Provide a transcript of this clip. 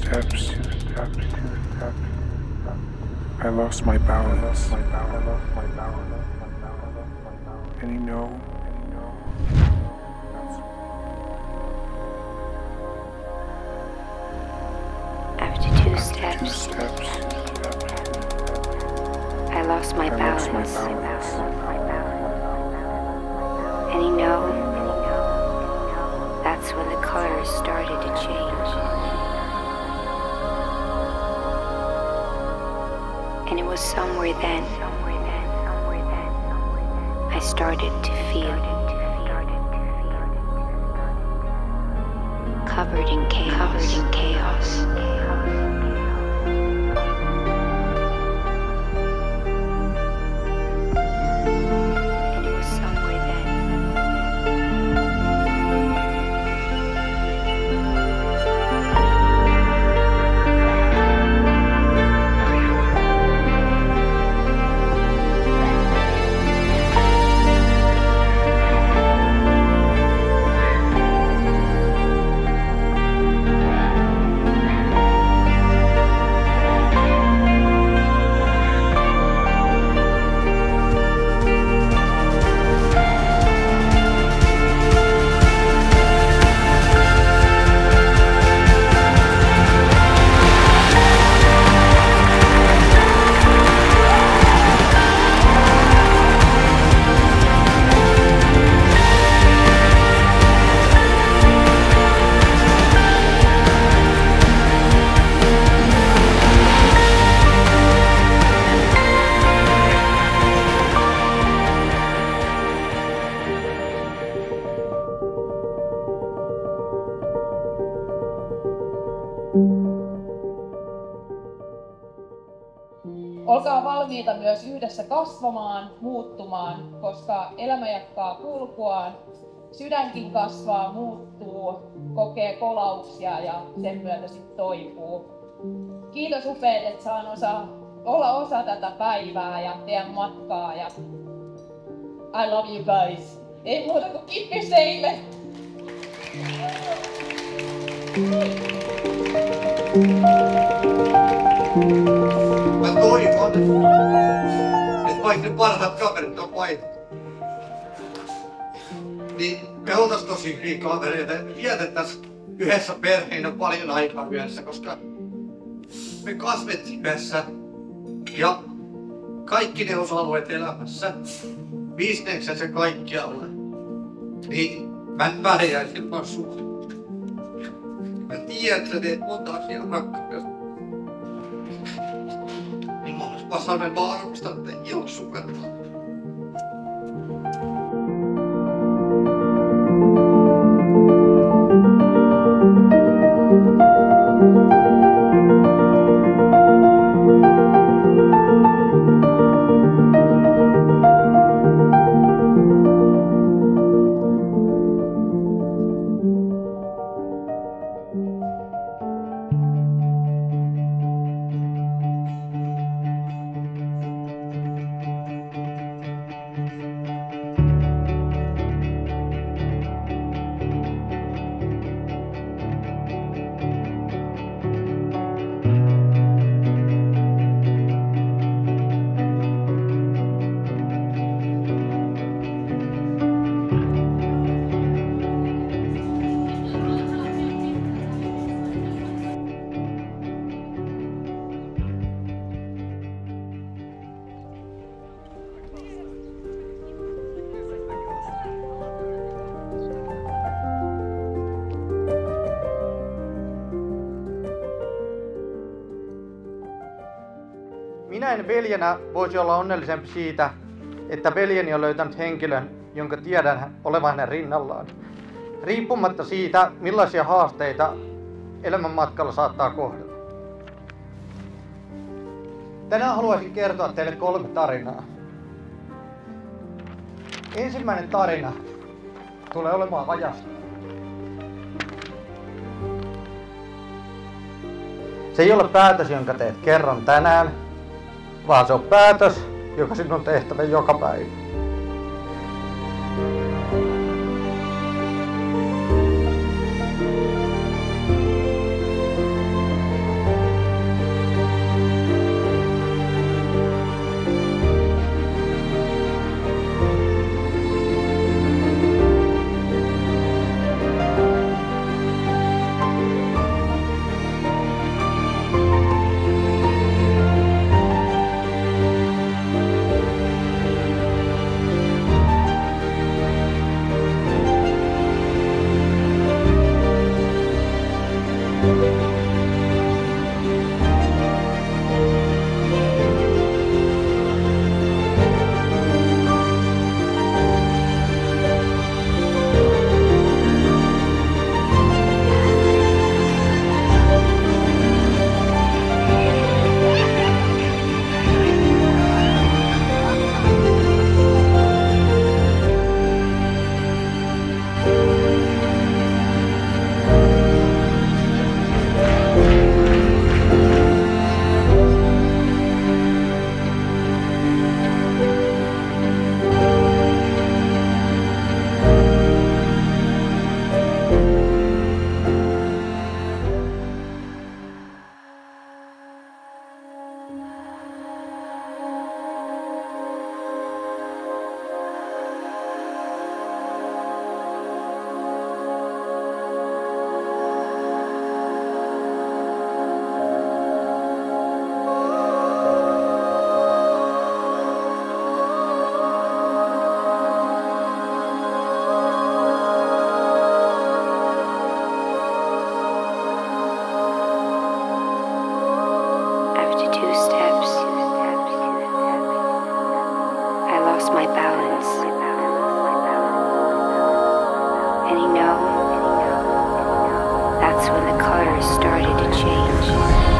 steps. I lost my balance. And you know, After two steps, I lost my balance. And you know, that's when the colors started to change. And it was somewhere then I started to feel covered in chaos. Olkaa valmiita myös yhdessä kasvamaan, muuttumaan, koska elämä jatkaa kulkuaan. Sydänkin kasvaa, muuttuu, kokee kolauksia ja sen myötä sitten toipuu. Kiitos upeat, että saan olla osa tätä päivää ja teidän matkaa. Ja I love you guys. Ei muuta kuin kippis teille! Mä toivon, että vaikka ne parhaat kaverit on paikalla, niin me oltais tosi hyviä kavereita ja me vietettäis yhdessä perheinä paljon aikaa yhdessä, koska me kasvettiin yhdessä ja kaikki ne osa-alueet elämässä, bisneksessä ja kaikkialla, niin mä en pärjäisi ilman sua. Mä tiedän, että sä teet monta asiaa rakkaudesta. Mä sanon vaan arvostan teitä ihan supertaan. Minä en veljenä voisi olla onnellisempi siitä, että veljeni on löytänyt henkilön, jonka tiedän olevan hänen rinnallaan. Riippumatta siitä, millaisia haasteita elämänmatkalla saattaa kohdata. Tänään haluaisin kertoa teille 3 tarinaa. Ensimmäinen tarina tulee olemaan vajasta. Se ei ole päätös, jonka teet kerran tänään, vaan se on päätös, joka sinun on tehtävä joka päivä. And that's when the colors started to change.